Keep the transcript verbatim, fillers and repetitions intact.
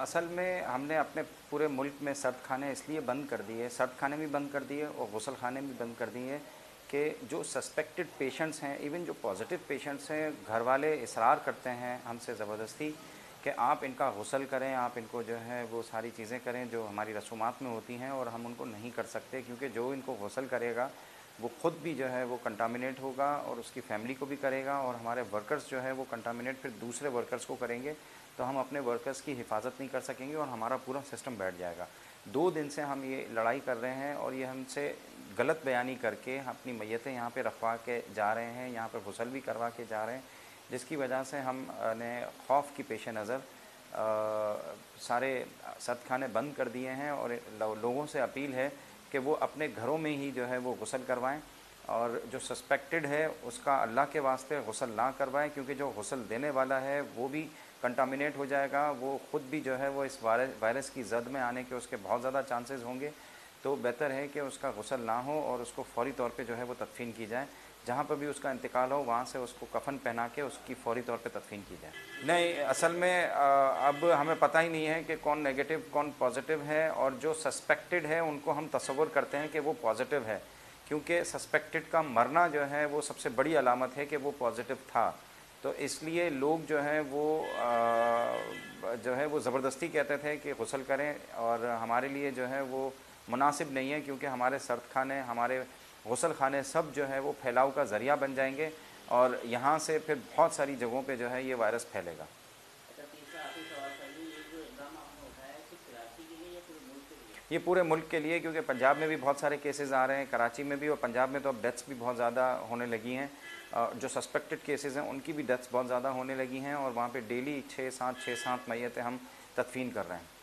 اصل میں ہم نے اپنے پورے ملک میں سرد خانے اس لیے بند کر دیے، سرد خانے بھی بند کر دیے اور غسل خانے بھی بند کر دیے کہ جو سسپیکٹڈ پیشنٹس ہیں، ایون جو پازیٹیو پیشنٹس ہیں، گھر والے اصرار کرتے ہیں ہم سے زبردستی کہ آپ ان کا غسل کریں، آپ ان کو جو ہے وہ ساری چیزیں کریں جو ہماری رسومات میں ہوتی ہیں، اور ہم ان کو نہیں کر سکتے کیونکہ جو ان کو غسل کرے گا وہ خود بھی جو ہے وہ کنٹامنیٹ ہوگا اور اس کی فیملی کو بھی کرے گا، اور ہمارے ورکرز جو ہے وہ کنٹامنیٹ پھر دوسرے ورکرز کو کریں گے، تو ہم اپنے ورکرز کی حفاظت نہیں کر سکیں گے اور ہمارا پورا سسٹم بیٹھ جائے گا۔ دو دن سے ہم یہ لڑائی کر رہے ہیں اور یہ ہم سے غلط بیانی کر کے اپنی میتیں یہاں پہ رکھوا کے جا رہے ہیں، یہاں پہ غسل بھی کروا کے جا رہے ہیں، جس کی وجہ سے ہم نے خوف کی پیش نظر سارے سرد خانے بند کر دیے ہیں، اور لوگوں سے اپیل ہے کہ وہ اپنے گھروں میں ہی جو ہے وہ غسل کروائیں، اور جو سسپیکٹڈ ہے اس کا اللہ کے واسطے غسل نہ کروائیں، کیونکہ جو غسل دینے والا ہے وہ بھی کنٹامنیٹ ہو جائے گا، وہ خود بھی جو ہے وہ اس وائرس کی زد میں آنے کے اس کے بہت زیادہ چانسز ہوں گے، تو بہتر ہے کہ اس کا غسل نہ ہو اور اس کو فوری طور پہ جو ہے وہ تدفین کی جائے، جہاں پر بھی اس کا انتقال ہو وہاں سے اس کو کفن پہنا کے اس کی فوری طور پہ تدفین کی جائے۔ نہیں، اصل میں اب ہمیں پتہ ہی نہیں ہے کہ کون نیگیٹو کون پازیٹیو ہے، اور جو سسپیکٹڈ ہے ان کو ہم تصور کرتے ہیں کہ وہ پازیٹیو ہے، کیونکہ سسپیکٹڈ کا مرنا جو ہے وہ سب سے بڑی علامت ہے کہ وہ پازیٹیو تھا، تو اس لیے لوگ جو ہیں وہ جو ہے وہ زبردستی کہتے تھے کہ غسل کریں، اور ہمارے لیے جو ہے وہ مناسب نہیں ہے، کیونکہ ہمارے سرد خانے، ہمارے غسل خانے سب جو ہے وہ پھیلاؤ کا ذریعہ بن جائیں گے، اور یہاں سے پھر بہت ساری جگہوں پہ جو ہے یہ وائرس پھیلے گا۔ یہ پورے ملک کے لیے، کیونکہ پنجاب میں بھی بہت سارے کیسز آ رہے ہیں، کراچی میں بھی، اور پنجاب میں تو اب ڈیتھس بھی بہت زیادہ ہونے لگی ہیں، جو سسپیکٹڈ کیسز ہیں ان کی بھی ڈیتھس بہت زیادہ ہونے لگی ہیں، اور وہاں پہ ڈیلی چھ سات چھ سات میتیں ہم تدفین کر رہے ہیں۔